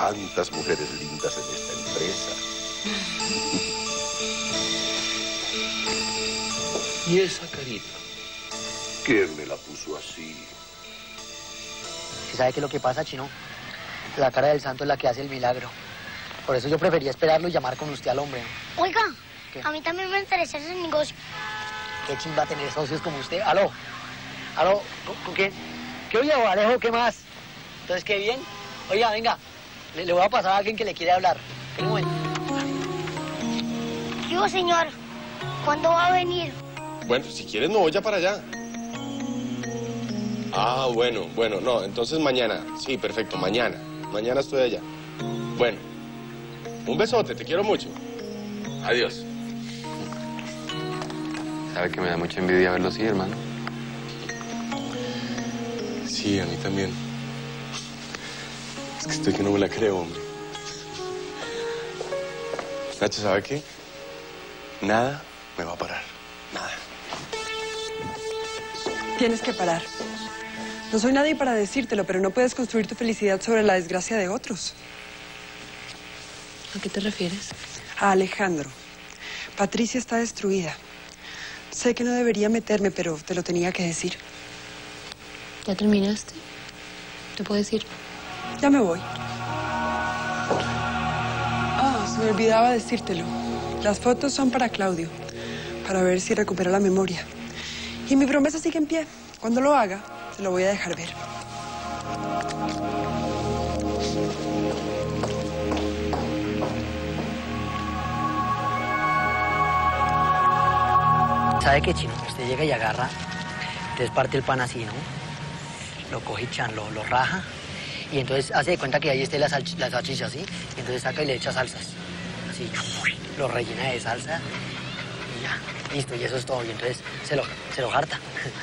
tantas mujeres lindas en esta empresa. ¿Y esa carita? ¿Quién me la puso así? ¿Sabe qué es lo que pasa, Chino? La cara del santo es la que hace el milagro. Por eso yo prefería esperarlo y llamar con usted al hombre, ¿no? Oiga, ¿qué? A mí también me interesa ese negocio. ¿Qué chimba tener socios como usted? ¿Aló? ¿Aló? ¿Con quién? ¿Qué oye, Alejo? ¿Qué más? Entonces, ¿qué bien? Oiga, venga, le voy a pasar a alguien que le quiere hablar. Un momento. Digo, señor, ¿cuándo va a venir? Bueno, si quieres me voy ya para allá. Ah, bueno, no, entonces mañana. Sí, perfecto, mañana. Mañana estoy allá. Bueno, un besote, te quiero mucho. Adiós. ¿Sabe que me da mucha envidia verlo así, hermano? Sí, a mí también. Es que estoy que no me la creo, hombre. Nacho, ¿sabe qué? Nada me va a parar. Nada. Tienes que parar. No soy nadie para decírtelo, pero no puedes construir tu felicidad sobre la desgracia de otros. ¿A qué te refieres? A Alejandro. Patricia está destruida. Sé que no debería meterme, pero te lo tenía que decir. ¿Ya terminaste? ¿Te puedes ir? Ya me voy. Se me olvidaba decírtelo. Las fotos son para Claudio, para ver si recupera la memoria. Y mi promesa sigue en pie. Cuando lo haga, se lo voy a dejar ver. ¿Sabe qué, Chino? Usted llega y agarra, entonces parte el pan así, ¿no? Lo coge, Chan, lo raja, y entonces hace de cuenta que ahí esté la salchicha, ¿sí? Y entonces saca y le echa salsas, así, lo rellena de salsa, y ya, listo, y eso es todo, y entonces se lo jarta.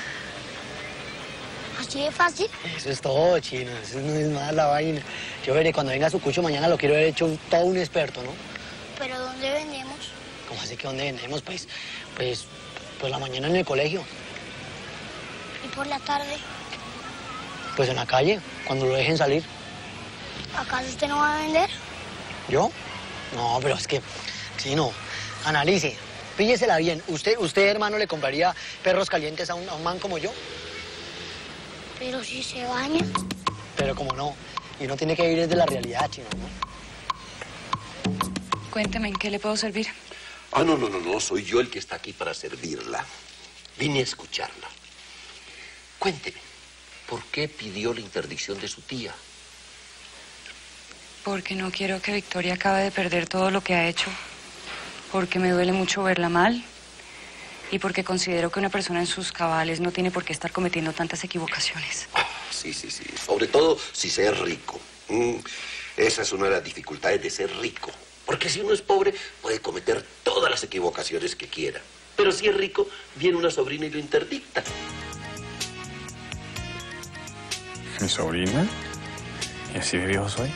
¿Así de fácil? Eso es todo, Chino, eso no es más la vaina. Yo veré, cuando venga su cucho mañana lo quiero ver hecho todo un experto, ¿no? ¿Pero dónde vendemos? ¿Cómo así que dónde vendemos? Pues la mañana en el colegio. ¿Y por la tarde? Pues en la calle, cuando lo dejen salir. ¿Acaso usted no va a vender? ¿Yo? No, pero es que, Chino, analice, píllesela bien. ¿Usted, hermano, le compraría perros calientes a un man como yo? Pero si se baña. Pero como no, y uno tiene que vivir desde la realidad, Chino, ¿no? Cuénteme, ¿en qué le puedo servir? Ah, no, soy yo el que está aquí para servirla. Vine a escucharla. Cuénteme, ¿por qué pidió la interdicción de su tía? Porque no quiero que Victoria acabe de perder todo lo que ha hecho. Porque me duele mucho verla mal. Y porque considero que una persona en sus cabales no tiene por qué estar cometiendo tantas equivocaciones. Sí. Sobre todo si se es rico. Esa es una de las dificultades de ser rico. Porque si uno es pobre, puede cometer todas las equivocaciones que quiera. Pero si es rico, viene una sobrina y lo interdicta. ¿Mi sobrina? ¿Y así de viejo soy?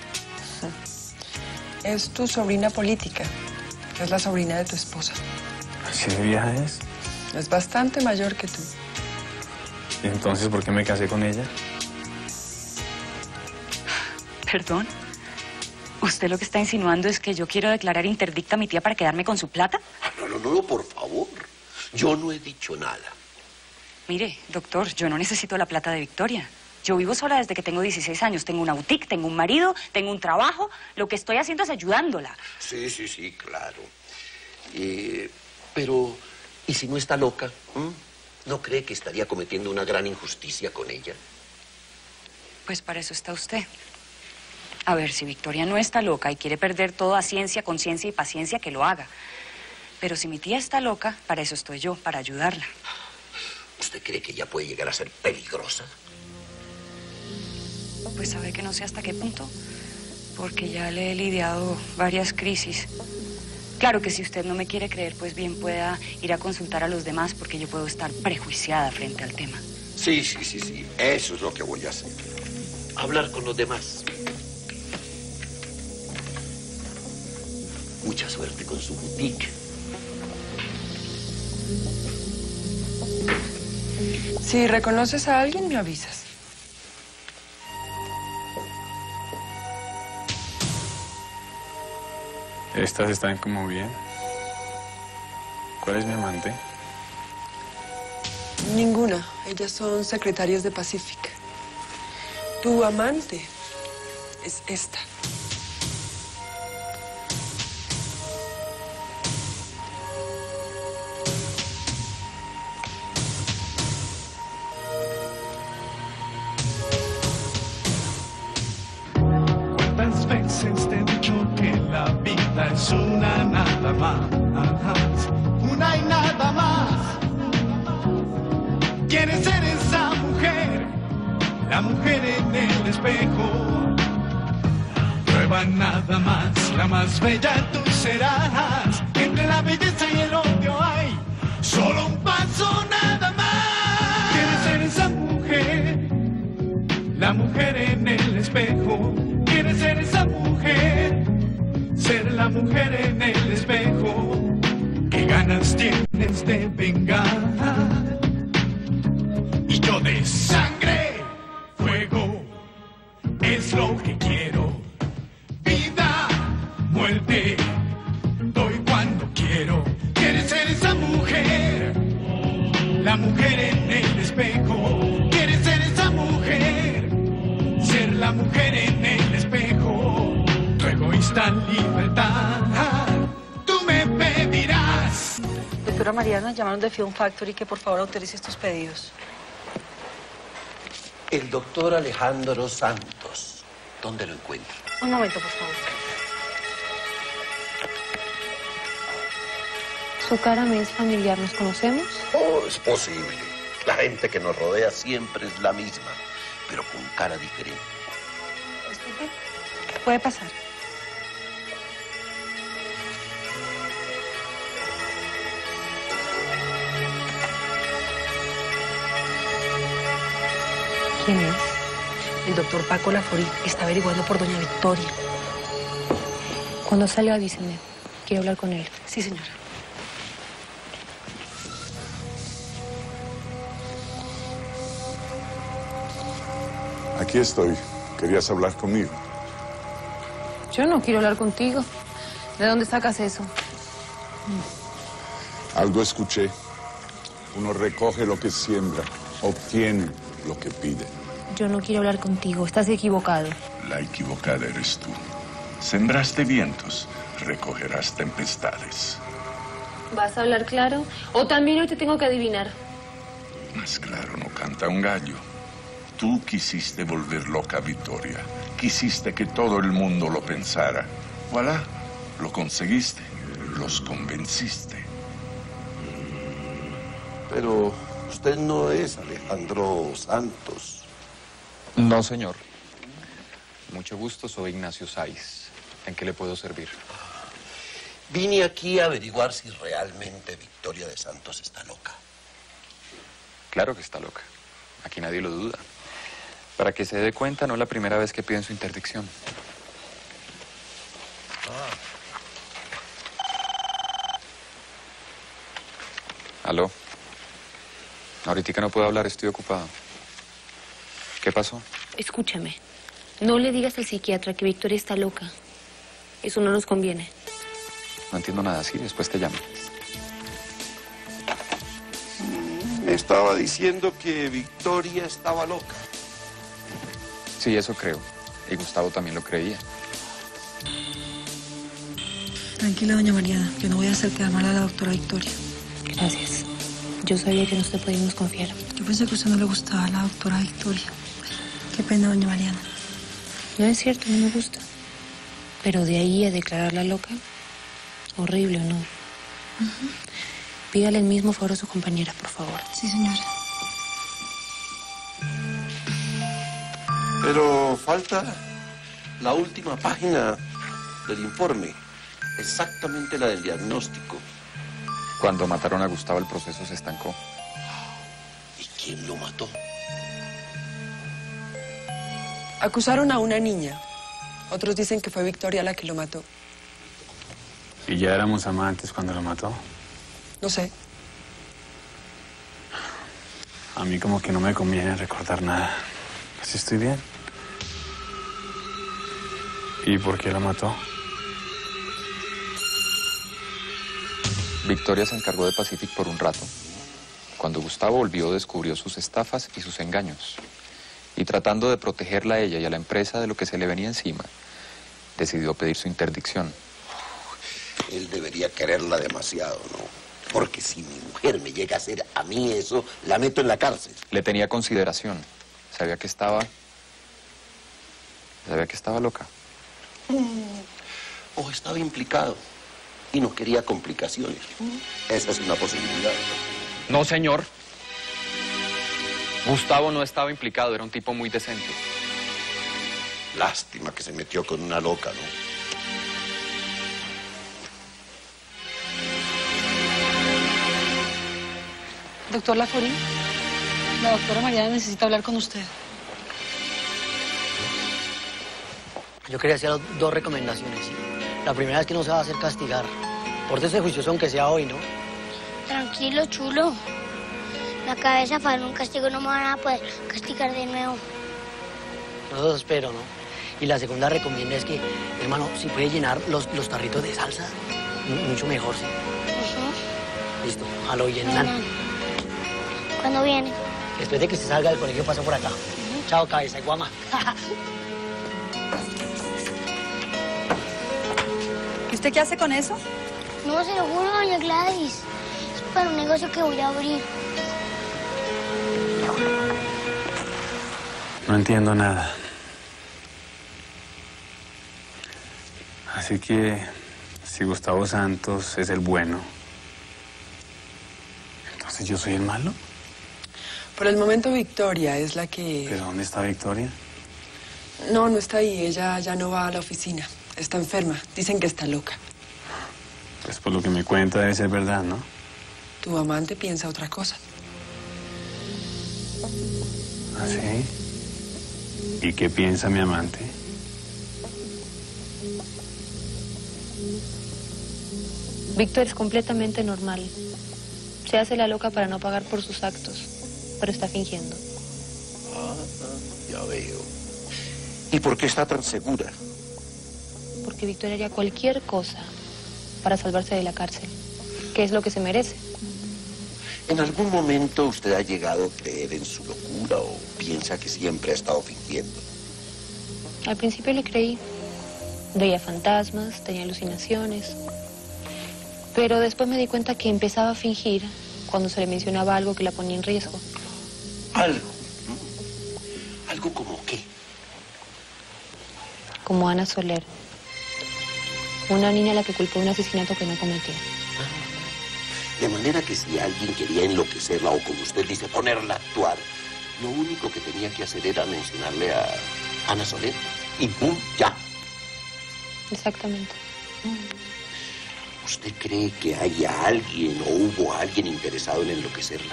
Es tu sobrina política. Es la sobrina de tu esposa. ¿Así de vieja es? Es bastante mayor que tú. ¿Y entonces por qué me casé con ella? ¿Perdón? ¿Usted lo que está insinuando es que yo quiero declarar interdicta a mi tía para quedarme con su plata? No, por favor. Yo no he dicho nada. Mire, doctor, yo no necesito la plata de Victoria. Yo vivo sola desde que tengo 16 años. Tengo una boutique, tengo un marido, tengo un trabajo. Lo que estoy haciendo es ayudándola. Sí, claro. Pero, ¿y si no está loca? ¿No cree que estaría cometiendo una gran injusticia con ella? Pues para eso está usted. A ver, si Victoria no está loca y quiere perder todo a ciencia, conciencia y paciencia, que lo haga. Pero si mi tía está loca, para eso estoy yo, para ayudarla. ¿Usted cree que ella puede llegar a ser peligrosa? Pues sabe que no sé hasta qué punto, porque ya le he lidiado varias crisis. Claro que si usted no me quiere creer, pues bien pueda ir a consultar a los demás, porque yo puedo estar prejuiciada frente al tema. Sí. Eso es lo que voy a hacer. Hablar con los demás. Mucha suerte con su boutique. Si reconoces a alguien, me avisas. Estas están como bien. ¿Cuál es mi amante? Ninguna. Ellas son secretarias de Pacific. Tu amante es esta. ¿Cuántas veces te he dicho que la vida es una nada más? Una y nada más. ¿Quieres ser esa mujer? La mujer en el espejo. Prueba nada más, la más bella tú serás. Entre la belleza y el odio hay solo un paso nada más. ¿Quieres ser esa mujer? La mujer en el espejo. ¿Quieres ser esa mujer? Ser la mujer en el espejo. ¿Qué ganas tienes de vengar? Y yo de sangre, fuego, es lo que quiero. Vida, muerte, doy cuando quiero. ¿Quieres ser esa mujer? La mujer en el espejo. ¿Quieres ser esa mujer? Ser la mujer en el espejo. Tu egoísta libertad, tú me pedirás. Doctora Mariana, llamaron de Film Factory que por favor autorice estos pedidos. El doctor Alejandro Santos. ¿Dónde lo encuentro? Un momento, por favor. Su cara me es familiar, ¿nos conocemos? Oh, es posible. La gente que nos rodea siempre es la misma, pero con cara diferente. Disculpe. Puede pasar. ¿Quién es? El doctor Paco Laforí está averiguando por doña Victoria. Cuando salga, avísenme. Quiero hablar con él. Sí, señora. Aquí estoy. ¿Querías hablar conmigo? Yo no quiero hablar contigo. ¿De dónde sacas eso? Algo escuché. Uno recoge lo que siembra, obtiene lo que pide. Yo no quiero hablar contigo. Estás equivocado. La equivocada eres tú. Sembraste vientos, recogerás tempestades. ¿Vas a hablar claro? ¿O también hoy te tengo que adivinar? Más claro no canta un gallo. Tú quisiste volver loca a Victoria. Quisiste que todo el mundo lo pensara. Voilà, lo conseguiste. Los convenciste. Pero usted no es Alejandro Santos. No, señor. Mucho gusto, soy Ignacio Sáiz. ¿En qué le puedo servir? Vine aquí a averiguar si realmente Victoria de Santos está loca. Claro que está loca. Aquí nadie lo duda. Para que se dé cuenta, no es la primera vez que piden su interdicción. ¿Aló? Ahorita no puedo hablar, estoy ocupado. ¿Qué pasó? Escúchame. No le digas al psiquiatra que Victoria está loca. Eso no nos conviene. No entiendo nada, sí, después te llamo. Me estaba diciendo que Victoria estaba loca. Sí, eso creo. Y Gustavo también lo creía. Tranquila, doña Mariana. Yo no voy a hacer quedar mal a la doctora Victoria. Gracias. Yo sabía que no te podíamos confiar. Yo pensé que a usted no le gustaba la doctora Victoria. Qué pena, doña Mariana. No es cierto, no me gusta. Pero de ahí a declararla loca, horrible, ¿o no? Pídale el mismo favor a su compañera, por favor. Sí, señora. Pero falta la última página del informe. Exactamente la del diagnóstico. Cuando mataron a Gustavo, el proceso se estancó. ¿Y quién lo mató? Acusaron a una niña. Otros dicen que fue Victoria la que lo mató. ¿Y ya éramos amantes cuando lo mató? No sé. A mí como que no me conviene recordar nada. Así estoy bien. ¿Y por qué lo mató? Victoria se encargó de Pacific por un rato. Cuando Gustavo volvió, descubrió sus estafas y sus engaños. Y tratando de protegerla a ella y a la empresa de lo que se le venía encima, decidió pedir su interdicción. Él debería quererla demasiado, ¿no? Porque si mi mujer me llega a hacer a mí eso, la meto en la cárcel. Le tenía consideración. Sabía que estaba loca. O estaba implicado y no quería complicaciones. Esa es una posibilidad. No, señor. Gustavo no estaba implicado, era un tipo muy decente. Lástima que se metió con una loca, ¿no? Doctor Laforín, la doctora Mariana necesita hablar con usted. Yo quería hacer dos recomendaciones. La primera es que no se va a hacer castigar. Pórtese juicioso aunque sea hoy, ¿no? Tranquilo, chulo. La cabeza para un castigo, no me van a poder castigar de nuevo. No lo espero, ¿no? Y la segunda recomienda es que, hermano, si puede llenar los tarritos de salsa, mucho mejor, ¿sí? Listo, a lo llenan. ¿Cuándo viene? Después de que se salga del colegio, paso por acá. Chao, cabeza de guama. ¿Y usted qué hace con eso? No, se lo juro, doña Gladys. Es para un negocio que voy a abrir. No entiendo nada. Así que, si Gustavo Santos es el bueno, ¿entonces yo soy el malo? Por el momento Victoria es la que... ¿Pero dónde está Victoria? No, no está ahí. Ella ya no va a la oficina. Está enferma. Dicen que está loca. Pues por lo que me cuenta debe ser verdad, ¿no? Tu amante piensa otra cosa. ¿Ah, sí? ¿Y qué piensa mi amante? Víctor es completamente normal. Se hace la loca para no pagar por sus actos, pero está fingiendo. Ya veo. ¿Y por qué está tan segura? Porque Víctor haría cualquier cosa para salvarse de la cárcel, que es lo que se merece. ¿En algún momento usted ha llegado a creer en su locura o piensa que siempre ha estado fingiendo? Al principio le creí. Veía fantasmas, tenía alucinaciones. Pero después me di cuenta que empezaba a fingir cuando se le mencionaba algo que la ponía en riesgo. ¿Algo? ¿Algo como qué? Como Ana Soler. Una niña a la que culpó un asesinato que no cometió. De manera que si alguien quería enloquecerla o, como usted dice, ponerla a actuar, lo único que tenía que hacer era mencionarle a Ana Soler y ¡pum! Ya. Exactamente. ¿Usted cree que haya alguien o hubo alguien interesado en enloquecerla?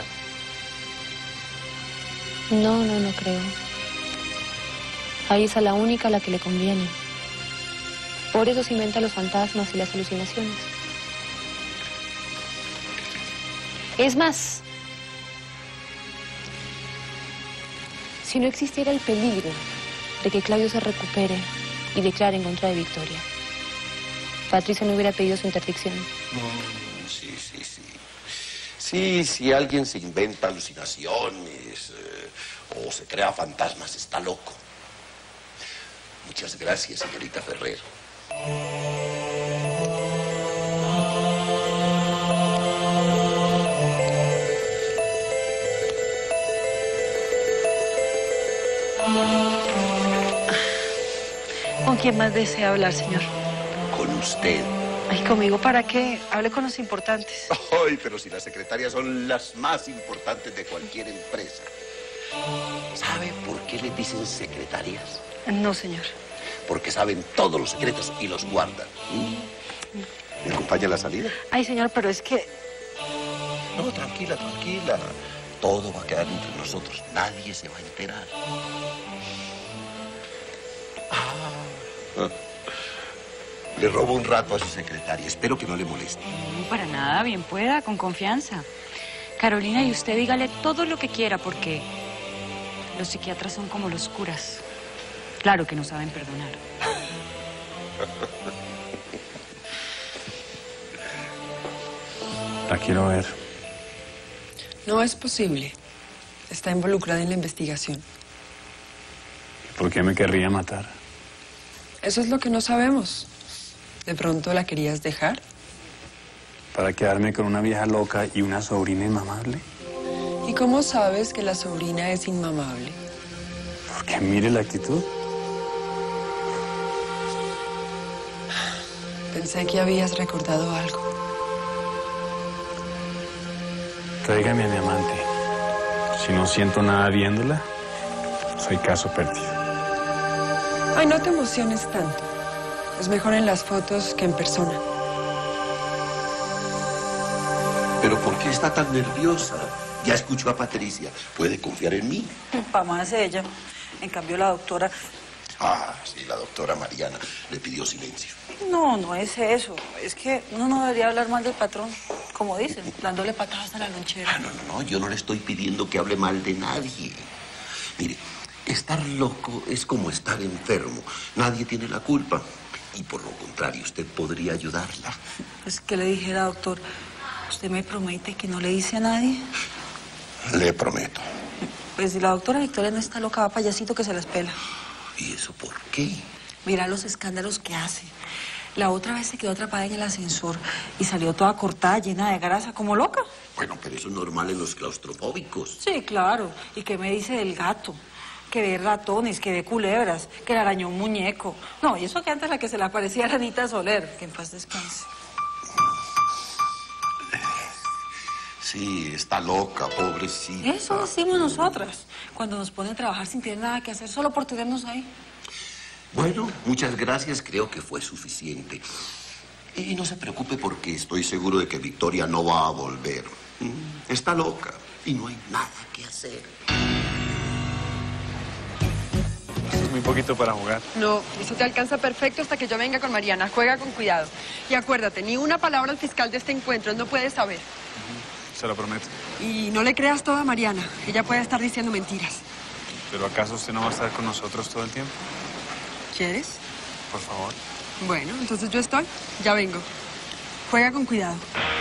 No creo. Ahí es a la única a la que le conviene. Por eso se inventa los fantasmas y las alucinaciones. Es más, si no existiera el peligro de que Claudio se recupere y declare en contra de Victoria, Patricia no hubiera pedido su interdicción. Sí. Sí, si alguien se inventa alucinaciones o se crea fantasmas, está loco. Muchas gracias, señorita Ferrer. ¿Con quién más desea hablar, señor? Con usted. Ay, ¿conmigo para qué? Hable con los importantes. Ay, pero si las secretarias son las más importantes de cualquier empresa. ¿Sabe por qué les dicen secretarias? No, señor. Porque saben todos los secretos y los guardan. ¿Me acompaña a la salida? Ay, señor, pero es que... No, tranquila. Todo va a quedar entre nosotros. Nadie se va a enterar. Le robo un rato a su secretaria. Espero que no le moleste. No, para nada, bien pueda, con confianza. Carolina, y usted dígale todo lo que quiera, porque los psiquiatras son como los curas. Claro que no saben perdonar. La quiero ver. No es posible. Está involucrada en la investigación. ¿Por qué me querría matar? Eso es lo que no sabemos. ¿De pronto la querías dejar? ¿Para quedarme con una vieja loca y una sobrina inmamable? ¿Y cómo sabes que la sobrina es inmamable? Porque mire la actitud. Pensé que habías recordado algo. Tráigame a mi amante. Si no siento nada viéndola, soy caso perdido. Ay, no te emociones tanto. Es mejor en las fotos que en persona. ¿Pero por qué está tan nerviosa? Ya escuchó a Patricia. ¿Puede confiar en mí? Pa' más ella. En cambio, la doctora... Ah, sí, la doctora Mariana le pidió silencio. No, no es eso. Es que uno no debería hablar mal del patrón, como dicen, dándole patadas a la lonchera. No, yo no le estoy pidiendo que hable mal de nadie. Mire, estar loco es como estar enfermo. Nadie tiene la culpa. Y por lo contrario, usted podría ayudarla. Pues, ¿qué le dijera, doctor? ¿Usted me promete que no le dice a nadie? Le prometo. Pues si la doctora Victoria no está loca, va payasito que se las pela. ¿Y eso por qué? Mira los escándalos que hace. La otra vez se quedó atrapada en el ascensor y salió toda cortada, llena de grasa, como loca. Bueno, pero eso es normal en los claustrofóbicos. Sí, claro. ¿Y qué me dice del gato? Que ve ratones, que ve culebras, que le arañó un muñeco. No, y eso que antes la que se le aparecía era Anita Soler, que en paz descanse. Sí, está loca, pobrecita. Eso decimos nosotras, cuando nos ponen a trabajar sin tener nada que hacer, solo por tenernos ahí. Bueno, muchas gracias, creo que fue suficiente. Y no se preocupe porque estoy seguro de que Victoria no va a volver. Está loca y no hay nada que hacer. Es muy poquito para jugar. No, eso te alcanza perfecto hasta que yo venga con Mariana. Juega con cuidado. Y acuérdate, ni una palabra al fiscal de este encuentro, él no puede saber. Se lo prometo. Y no le creas todo a Mariana. Ella puede estar diciendo mentiras. ¿Pero acaso usted no va a estar con nosotros todo el tiempo? ¿Quieres? Por favor. Bueno, entonces yo estoy. Ya vengo. Juega con cuidado.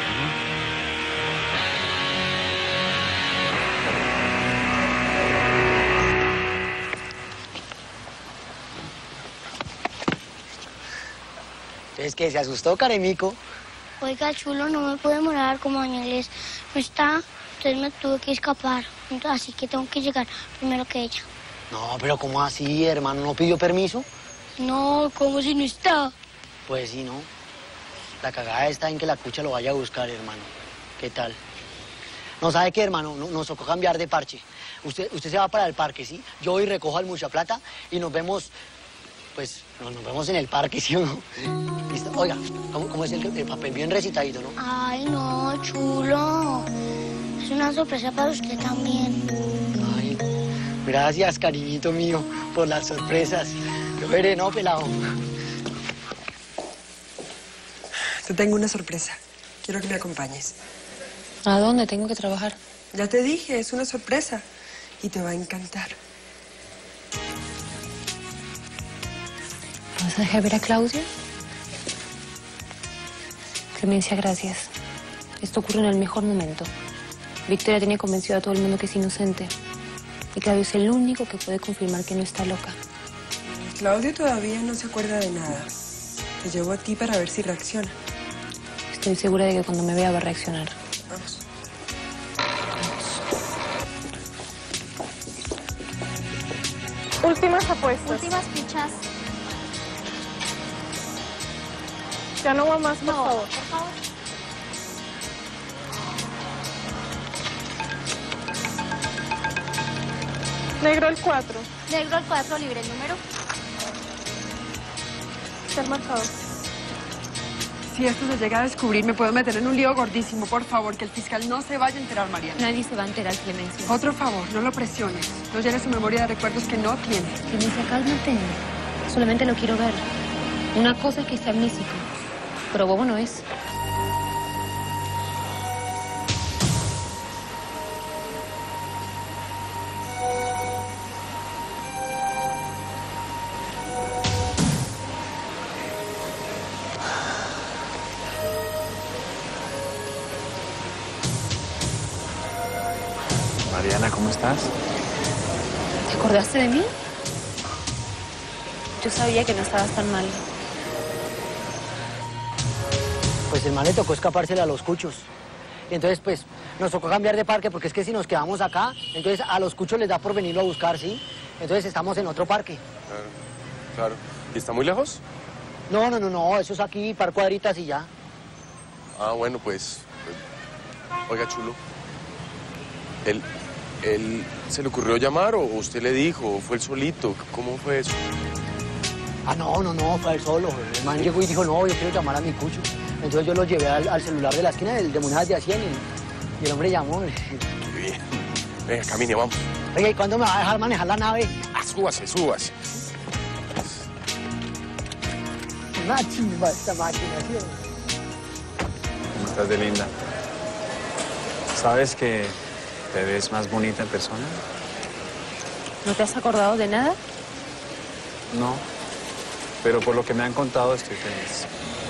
Entonces, ¿qué? ¿Se asustó, Caremico? Oiga, chulo, no me puedo demorar como en inglés. No está, entonces me tuve que escapar. Así que tengo que llegar primero que ella. No, pero ¿cómo así, hermano? ¿No pidió permiso? No, ¿cómo si no está? Pues sí, ¿no? La cagada está en que la cucha lo vaya a buscar, hermano. ¿Qué tal? No, ¿sabe qué, hermano? Nos tocó cambiar de parche. Usted se va para el parque, ¿sí? Yo voy y recojo al mucha plata y nos vemos... Pues nos vemos en el parque, ¿sí o no? ¿Listo? Oiga, ¿cómo es el papel? Bien recitadito, ¿no? Ay, no, chulo. Es una sorpresa para usted también. Ay, gracias, cariñito mío, por las sorpresas. Yo veré, ¿no, pelado? Te tengo una sorpresa. Quiero que me acompañes. ¿A dónde tengo que trabajar? Ya te dije, es una sorpresa. Y te va a encantar. ¿Vas a dejar ver a Claudia? Clemencia, gracias. Esto ocurre en el mejor momento. Victoria tiene convencido a todo el mundo que es inocente. Y Claudio es el único que puede confirmar que no está loca. Claudio todavía no se acuerda de nada. Te llevo a ti para ver si reacciona. Estoy segura de que cuando me vea va a reaccionar. Vamos. Últimas apuestas. Últimas fichas. Ya no va más, por favor. Por favor. Negro el 4. Negro al 4, libre el número. Está el marcador. Si esto se llega a descubrir, me puedo meter en un lío gordísimo. Por favor, que el fiscal no se vaya a enterar, Mariana. Nadie se va a enterar, Clemencia. Otro favor, no lo presiones. No llenes su memoria de recuerdos que no tiene. Clemencia, cálmate. Solamente lo quiero ver. Una cosa es que esté amnésico, pero bobo no es. ¿Cómo estás? ¿Te acordaste de mí? Yo sabía que no estabas tan mal. Pues el man le tocó escapársela a los cuchos. Y entonces, pues, nos tocó cambiar de parque, porque es que si nos quedamos acá, entonces a los cuchos les da por venirlo a buscar, ¿sí? Entonces estamos en otro parque. Claro. ¿Y está muy lejos? No, eso es aquí, par cuadritas y ya. Ah, bueno, pues... Oiga, chulo. ¿Él se le ocurrió llamar o usted le dijo? ¿O fue él solito? ¿Cómo fue eso? Ah, no, fue él solo. El man llegó y dijo, no, yo quiero llamar a mi cucho. Entonces yo lo llevé al celular de la esquina, el de monedas de a 100, y el hombre llamó. Qué bien. Venga, camine, vamos. Oiga, ¿y cuándo me va a dejar manejar la nave? Ah, súbase. Una chimba esta máquina, ¿sí? ¿Cómo estás de linda? ¿Sabes que te ves más bonita en persona? ¿No te has acordado de nada? No, pero por lo que me han contado estoy feliz.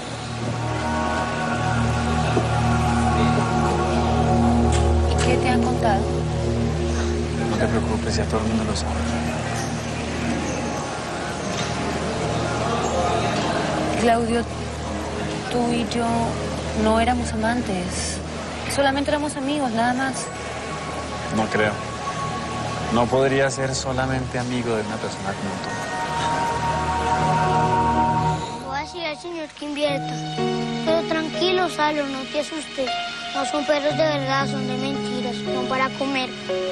¿Y qué te han contado? No te preocupes, ya todo el mundo lo sabe. Claudio, tú y yo no éramos amantes. Solamente éramos amigos, nada más. No creo. No podría ser solamente amigo de una persona como tú. Voy a decir al señor que invierta. Pero tranquilo, Salo, no te asustes. No son perros de verdad, son de mentiras, son para comer.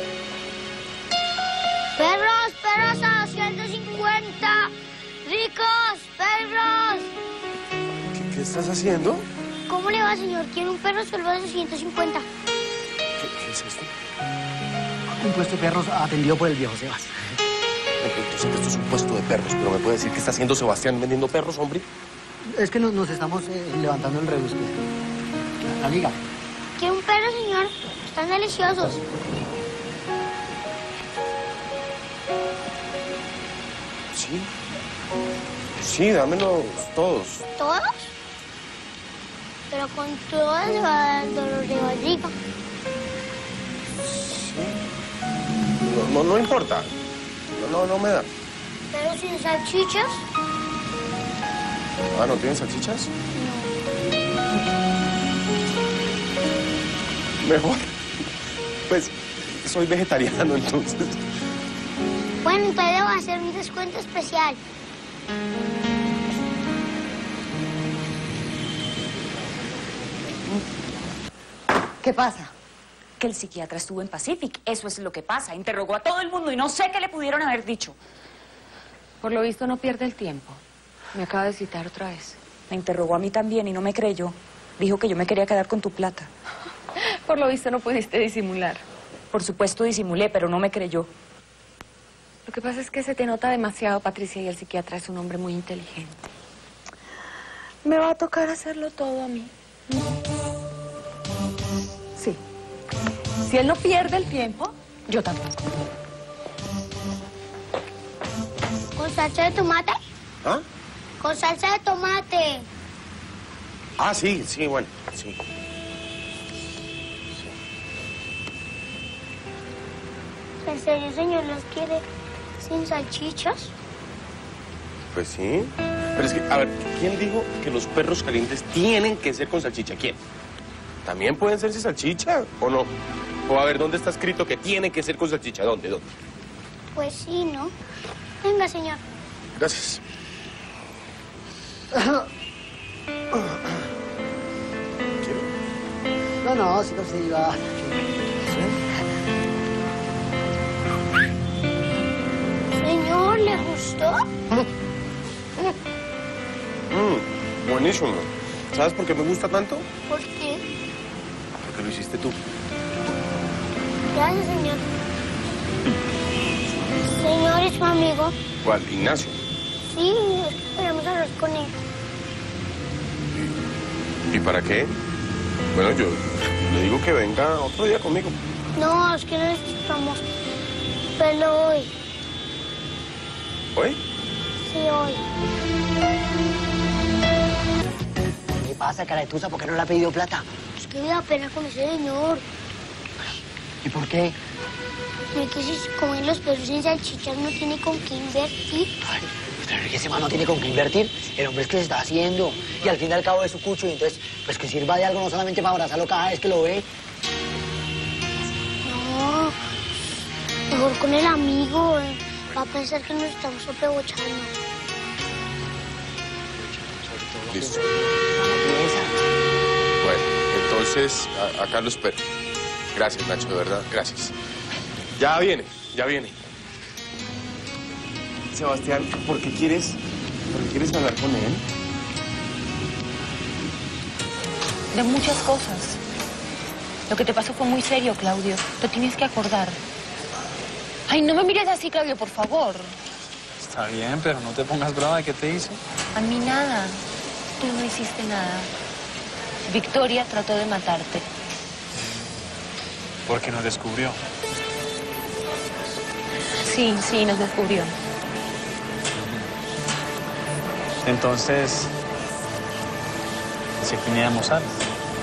¡Perros a 150! ¡Ricos, perros! ¿Qué estás haciendo? ¿Cómo le va, señor? ¿Quiere un perro solo a 150? ¿Qué es esto? Un puesto de perros atendido por el viejo Sebas. Yo sé que esto es un puesto de perros, pero ¿me puede decir qué está haciendo Sebastián vendiendo perros, hombre? Es que nos estamos levantando el rebusque. La liga. ¿Quiere un perro, señor? Están deliciosos. Sí, dámelos todos. ¿Todos? Pero con todos le va a dar dolor de barriga. No importa. No me da. ¿Pero sin salchichas? Ah, ¿no tienen salchichas? No. Mejor. Pues soy vegetariano, entonces. Bueno, entonces le voy a hacer un descuento especial. ¿Qué pasa? Que el psiquiatra estuvo en Pacific. Eso es lo que pasa. Interrogó a todo el mundo y no sé qué le pudieron haber dicho. Por lo visto no pierde el tiempo. Me acaba de citar otra vez. Me interrogó a mí también y no me creyó. Dijo que yo me quería quedar con tu plata. Por lo visto no pudiste disimular. Por supuesto disimulé, pero no me creyó. Lo que pasa es que se te nota demasiado, Patricia, y el psiquiatra es un hombre muy inteligente. Me va a tocar hacerlo todo a mí. Sí. Si él no pierde el tiempo, yo tampoco. ¿Con salsa de tomate? ¿Ah? Con salsa de tomate. Ah, sí, bueno, sí. ¿En serio, señor, los quiere sin salchichas? Pues sí. Pero es que, a ver, ¿quién dijo que los perros calientes tienen que ser con salchicha? ¿Quién? ¿También pueden ser sin salchicha o no? O a ver, ¿dónde está escrito que tienen que ser con salchicha? ¿Dónde? Pues sí, ¿no? Venga, señor. Gracias. No, si no se iba. Señor, ¿le gustó? Buenísimo. ¿Sabes por qué me gusta tanto? ¿Por qué? Porque lo hiciste tú. Gracias, señor. Señor, ¿es su amigo? ¿Cuál? ¿Ignacio? Sí, es que queremos hablar con él. ¿Y para qué? Bueno, yo le digo que venga otro día conmigo. No, es que necesitamos verlo hoy. ¿Hoy? Sí, hoy. ¿Qué pasa, cara de tusa? ¿Por qué no le ha pedido plata? Es que me da pena con ese señor. ¿Y por qué? Porque si se comen los perros en salchichas no tiene con qué invertir. Ay, pero es que ese man no tiene con qué invertir. El hombre es que se está haciendo. Y al fin y al cabo es su cucho. Y entonces, pues que sirva de algo no solamente para abrazarlo cada vez que lo ve. No, mejor con el amigo. Va a pensar que nos estamos sobrebochando. Listo. Bueno, entonces, acá lo espero. Gracias, Nacho, de verdad, gracias. Ya viene, ya viene. Sebastián, ¿por qué quieres hablar con él? De muchas cosas. Lo que te pasó fue muy serio, Claudio. Te tienes que acordar. Ay, no me mires así, Claudio, por favor. Está bien, pero no te pongas brava. ¿Qué te hice? A mí nada. Tú no hiciste nada. Victoria trató de matarte. Porque nos descubrió. Sí, nos descubrió. Entonces, si teníamos algo.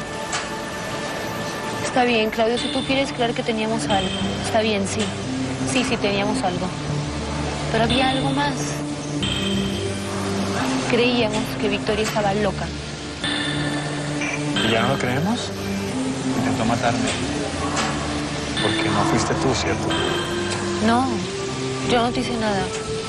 Está bien, Claudio, si tú quieres creer que teníamos algo. Está bien, sí. Sí, teníamos algo. Pero había algo más. Creíamos que Victoria estaba loca. ¿Y ya no lo creemos? Intentó matarme. Porque no fuiste tú, ¿cierto? No, yo no te hice nada.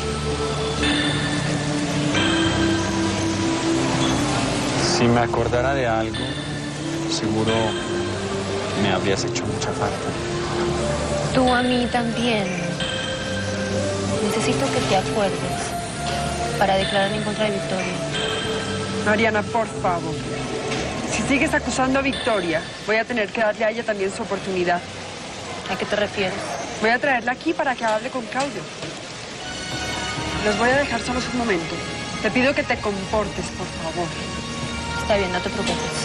Si me acordara de algo, seguro me habrías hecho mucha falta. Tú a mí también. Necesito que te acuerdes para declarar en contra de Victoria. Mariana, por favor. Si sigues acusando a Victoria, voy a tener que darle a ella también su oportunidad. ¿A qué te refieres? Voy a traerla aquí para que hable con Claudio. Los voy a dejar solos un momento. Te pido que te comportes, por favor. Está bien, no te preocupes.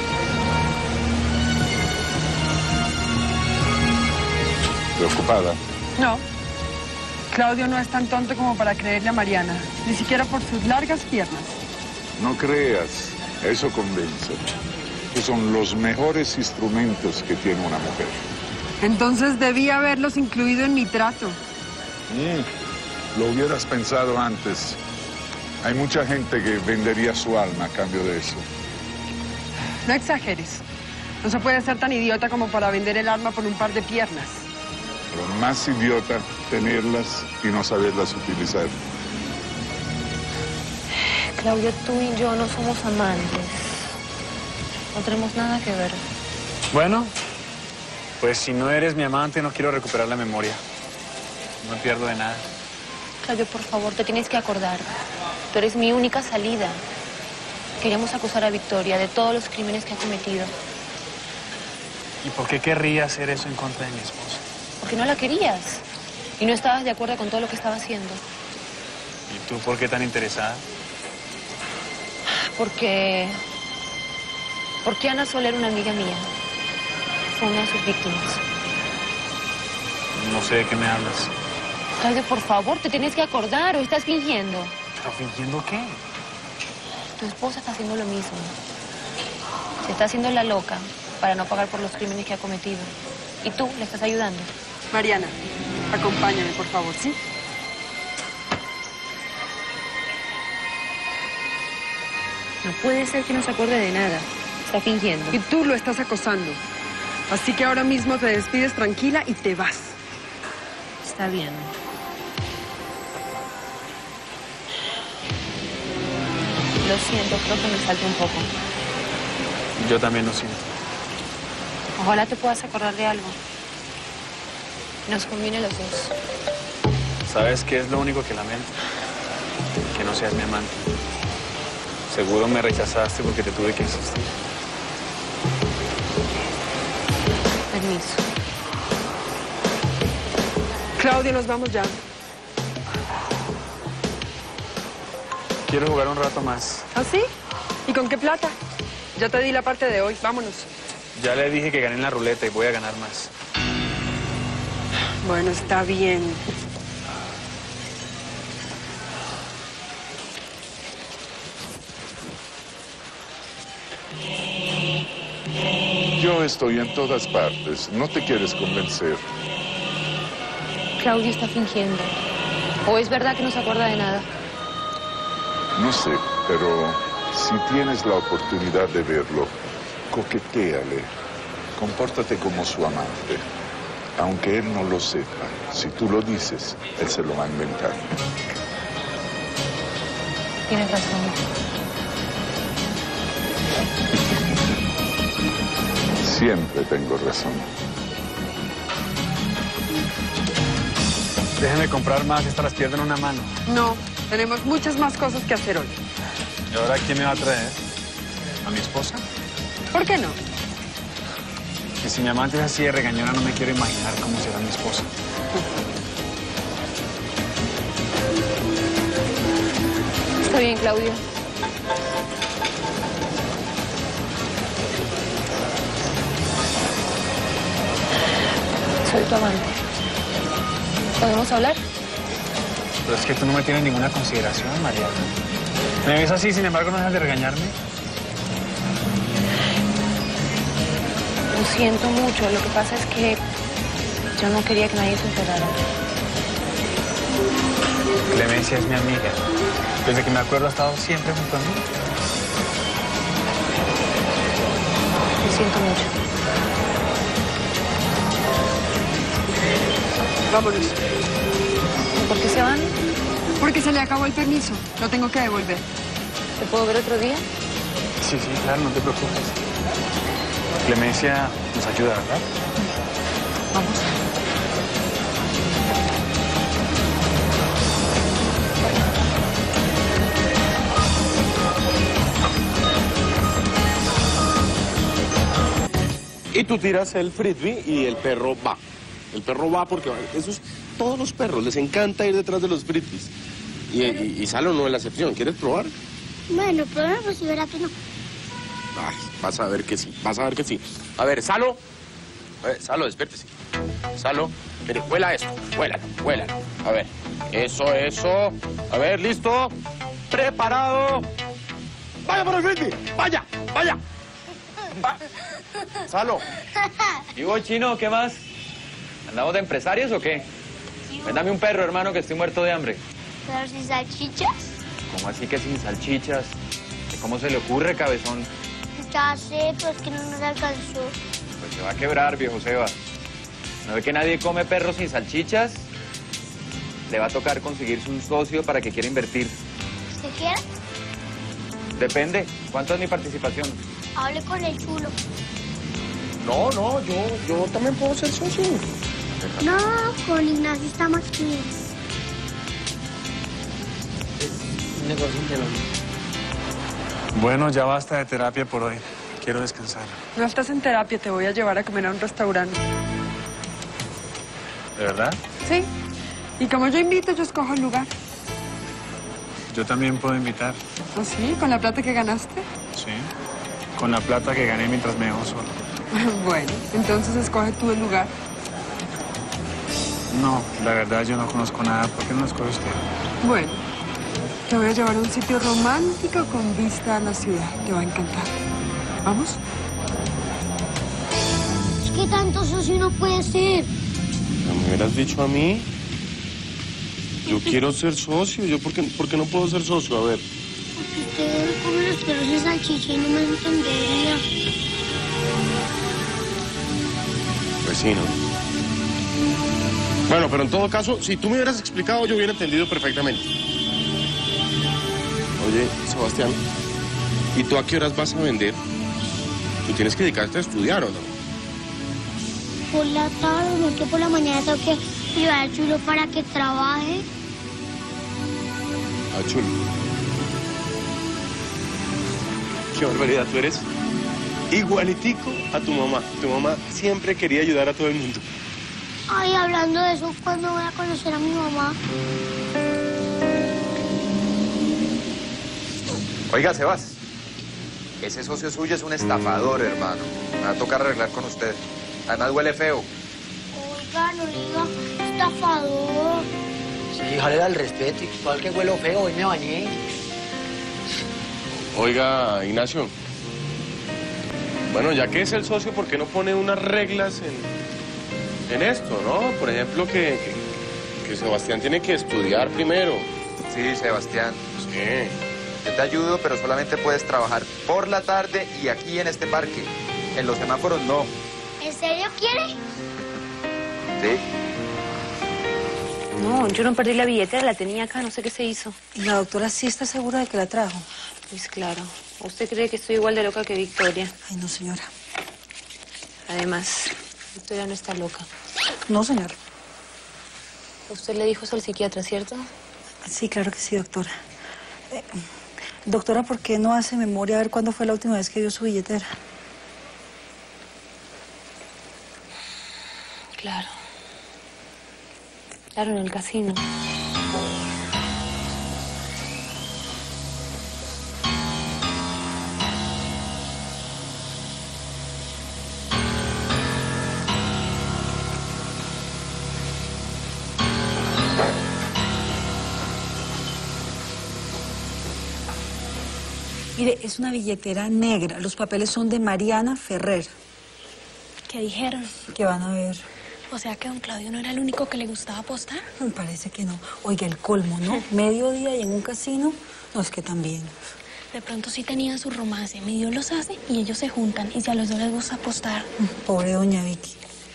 ¿Preocupada? No. Claudio no es tan tonto como para creerle a Mariana, ni siquiera por sus largas piernas. No creas, eso convence. Que son los mejores instrumentos que tiene una mujer. Entonces debía haberlos incluido en mi trato. Lo hubieras pensado antes. Hay mucha gente que vendería su alma a cambio de eso. No exageres. No se puede ser tan idiota como para vender el alma por un par de piernas. Pero más idiota tenerlas y no saberlas utilizar. Claudio, tú y yo no somos amantes. No tenemos nada que ver. Bueno, pues si no eres mi amante, no quiero recuperar la memoria. No me pierdo de nada. Claudio, por favor, te tienes que acordar. Tú eres mi única salida. Queríamos acusar a Victoria de todos los crímenes que ha cometido. ¿Y por qué querría hacer eso en contra de mi esposa? Porque no la querías. Y no estabas de acuerdo con todo lo que estaba haciendo. ¿Y tú por qué tan interesada? Porque Ana Soler, una amiga mía, fue una de sus víctimas. No sé de qué me hablas. Claudio, por favor, te tienes que acordar o estás fingiendo. ¿Pero fingiendo qué? Tu esposa está haciendo lo mismo. Se está haciendo la loca para no pagar por los crímenes que ha cometido. Y tú le estás ayudando. Mariana, acompáñame, por favor, ¿sí? No puede ser que no se acuerde de nada. Está fingiendo. Y tú lo estás acosando. Así que ahora mismo te despides tranquila y te vas. Está bien. Lo siento, creo que me salte un poco. Yo también lo siento. Ojalá te puedas acordar de algo. Nos conviene los dos. ¿Sabes qué es lo único que lamento? Que no seas mi amante. Seguro me rechazaste porque te tuve que insistir. Permiso. Claudia, nos vamos ya. Quiero jugar un rato más. ¿Ah, sí? ¿Y con qué plata? Ya te di la parte de hoy. Vámonos. Ya le dije que gané en la ruleta y voy a ganar más. Bueno, está bien. Yo estoy en todas partes. No te quieres convencer. Claudio está fingiendo. ¿O es verdad que no se acuerda de nada? No sé, pero si tienes la oportunidad de verlo, coquetéale. Compórtate como su amante. Aunque él no lo sepa, si tú lo dices, él se lo va a inventar. Tienes razón. Siempre tengo razón. Déjenme comprar más, estas las pierdo en una mano. No, tenemos muchas más cosas que hacer hoy. ¿Y ahora quién me va a traer? ¿A mi esposa? ¿Por qué no? Que si mi amante es así de regañona, no me quiero imaginar cómo será mi esposa. Está bien, Claudio. Soy tu amante. ¿Podemos hablar? Pero es que tú no me tienes ninguna consideración, Mariana. Me ves así, sin embargo, no dejas de regañarme. Lo siento mucho. Lo que pasa es que yo no quería que nadie se enterara. Clemencia es mi amiga. Desde que me acuerdo ha estado siempre junto a mí. Lo siento mucho. Vámonos. ¿Por qué se van? Porque se le acabó el permiso. Lo tengo que devolver. ¿Te puedo ver otro día? Sí, claro, no te preocupes. Clemencia nos ayuda, ¿verdad? Vamos. Y tú tiras el frisbee y el perro va. El perro va porque todos los perros les encanta ir detrás de los frisbees. Y Salo no es la excepción. ¿Quieres probar? Bueno, pero pues si verá que no. Ay, vas a ver que sí, vas a ver que sí. A ver, Salo. Salo, despiértese. Salo, mire, vuela esto. Vuélalo. A ver, eso. A ver, listo. Preparado. Vaya por el frisbee. Vaya. Salo. ¿Y vos, Chino, qué más? ¿Andamos de empresarios o qué? Dame un perro, hermano, que estoy muerto de hambre. ¿Pero sin salchichas? ¿Cómo así que sin salchichas? ¿Cómo se le ocurre, cabezón? Estaba seco, es que no nos alcanzó. Pues se va a quebrar, viejo Seba. ¿No ve que nadie come perros sin salchichas? Le va a tocar conseguirse un socio para que quiera invertir. ¿Qué quiere? Depende. ¿Cuánto es mi participación? Hable con el chulo. No, yo también puedo ser socio. No, con Ignacio está más bien. Un negocio de lo mismo. Bueno, ya basta de terapia por hoy. Quiero descansar. No estás en terapia, te voy a llevar a comer a un restaurante. ¿De verdad? Sí. Y como yo invito, yo escojo el lugar. Yo también puedo invitar. ¿Ah, sí? ¿Con la plata que ganaste? Sí. Con la plata que gané mientras me dejó solo. Bueno, entonces escoge tú el lugar. No, la verdad yo no conozco nada. ¿Por qué no lo escoge usted? Bueno, te voy a llevar a un sitio romántico con vista a la ciudad. Te va a encantar. ¿Vamos? ¿Qué tanto socio no puede ser? ¿Me hubieras dicho a mí? Yo quiero ser socio. ¿Yo por qué no puedo ser socio? A ver. Porque usted come los perros de salchicha y no me entendería. Pues sí, ¿no? Bueno, pero en todo caso, si tú me hubieras explicado, yo hubiera entendido perfectamente. Oye, Sebastián, ¿y tú a qué horas vas a vender? Tú tienes que dedicarte a estudiar, ¿o no? Por la tarde, no que por la mañana tengo que llevar al chulo para que trabaje. Ah, chulo. Qué barbaridad, tú eres igualitico a tu mamá. Tu mamá siempre quería ayudar a todo el mundo. Ay, hablando de eso, ¿cuándo voy a conocer a mi mamá? Oiga, Sebas, ese socio suyo es un estafador, hermano. Me va a tocar arreglar con usted. Además huele feo. Oiga, no le diga estafador. Sí, jale al respeto. Igual que huelo feo, hoy me bañé. Oiga, Ignacio. Bueno, ya que es el socio, ¿por qué no pone unas reglas en esto, no? Por ejemplo, que Sebastián tiene que estudiar primero. Sí, Sebastián. Sí. Yo te ayudo, pero solamente puedes trabajar por la tarde y aquí en este parque. En los semáforos no. ¿En serio quiere? Sí. No, yo no perdí la billetera, la tenía acá, no sé qué se hizo. ¿Y la doctora sí está segura de que la trajo? Pues claro. ¿Usted cree que estoy igual de loca que Victoria? Ay, no, señora. Además, Victoria no está loca. No, señora. Usted le dijo eso al psiquiatra, ¿cierto? Sí, claro que sí, doctora. Doctora, ¿por qué no hace memoria a ver cuándo fue la última vez que vio su billetera? Claro. Claro, en el casino. Mire, es una billetera negra. Los papeles son de Mariana Ferrer. ¿Qué dijeron? ¿Qué van a ver? O sea que don Claudio no era el único que le gustaba apostar. Me parece que no. Oiga, el colmo, ¿no? Mediodía y en un casino. No, es que también. De pronto sí tenían su romance. Mi Dios los hace y ellos se juntan. Y si a los dos les gusta apostar. Pobre doña Vicky.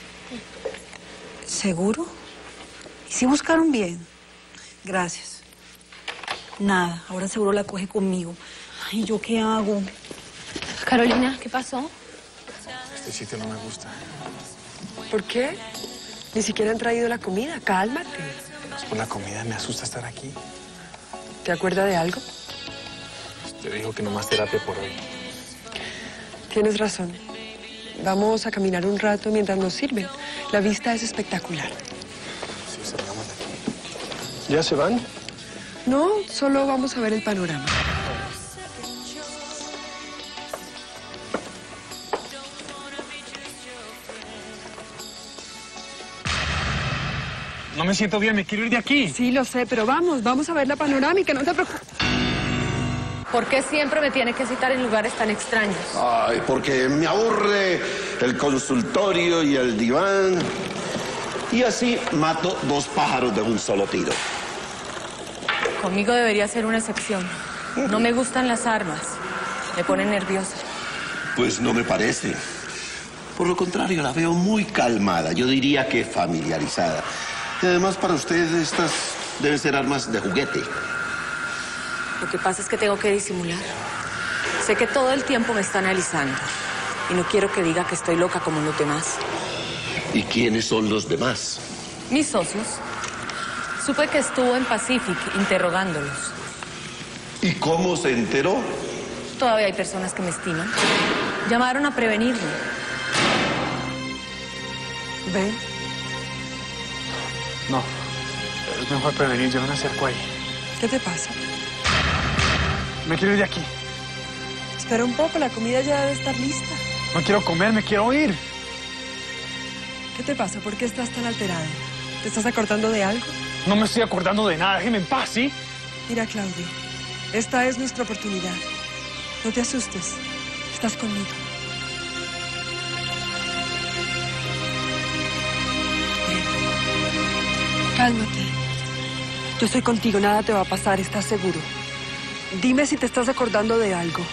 ¿Seguro? ¿Y si buscaron bien? Gracias. Nada, ahora seguro la coge conmigo. Ay, ¿yo qué hago? Carolina, ¿qué pasó? Este sitio no me gusta. ¿Por qué? Ni siquiera han traído la comida. Cálmate. No es por la comida, me asusta estar aquí. ¿Te acuerdas de algo? Te dijo que no más terapia por hoy. Tienes razón. Vamos a caminar un rato mientras nos sirven. La vista es espectacular. Sí, salgamos de aquí. ¿Ya se van? No, solo vamos a ver el panorama. No me siento bien, me quiero ir de aquí. Sí, lo sé, pero vamos a ver la panorámica, no te preocupes. ¿Por qué siempre me tiene que citar en lugares tan extraños? Ay, porque me aburre el consultorio y el diván. Y así mato 2 pájaros de un solo tiro. Conmigo debería ser una excepción. No me gustan las armas. Me ponen nerviosa. Pues no me parece. Por lo contrario, la veo muy calmada. Yo diría que familiarizada. Y además, para usted, estas deben ser armas de juguete. Lo que pasa es que tengo que disimular. Sé que todo el tiempo me está analizando. Y no quiero que diga que estoy loca como los demás. ¿Y quiénes son los demás? Mis socios. Supe que estuvo en Pacific interrogándolos. ¿Y cómo se enteró? Todavía hay personas que me estiman. Llamaron a prevenirme. ¿Ven? No, es mejor prevenir, yo no me acerco ahí. ¿Qué te pasa? Me quiero ir de aquí. Espera un poco, la comida ya debe estar lista. No quiero comer, me quiero ir. ¿Qué te pasa? ¿Por qué estás tan alterado? ¿Te estás acordando de algo? No me estoy acordando de nada, déjeme en paz, ¿sí? Mira, Claudio, esta es nuestra oportunidad. No te asustes, estás conmigo. Cálmate. Yo estoy contigo, nada te va a pasar, ¿estás seguro? Dime si te estás acordando de algo.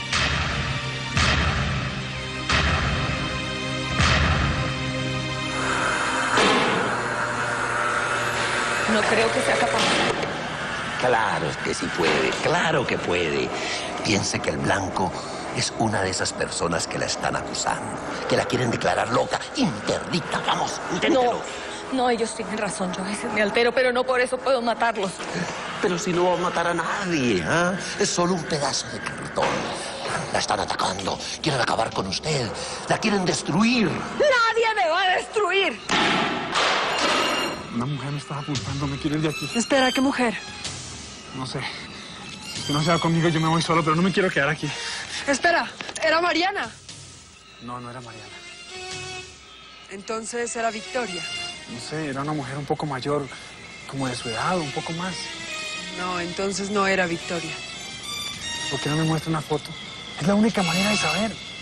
No creo que sea capaz. Claro que sí puede, claro que puede. Piense que el blanco es una de esas personas que la están acusando, que la quieren declarar loca, interdicta. Vamos, inténtelo. No, ellos tienen razón. Yo a veces me altero, pero no por eso puedo matarlos. Pero si no va a matar a nadie, ¿ah? Es solo un pedazo de cartón. La están atacando, quieren acabar con usted, la quieren destruir. ¡Nadie me va a destruir! Una mujer me estaba apuntando, me quiero ir de aquí. Espera, ¿qué mujer? No sé. Si no se va conmigo, yo me voy solo, pero no me quiero quedar aquí. Espera, ¿era Mariana? No, no era Mariana. Entonces era Victoria. No sé, era una mujer un poco mayor, como de su edad, un poco más. No, entonces no era Victoria. ¿Por qué no me muestra una foto? Es la única manera de saber.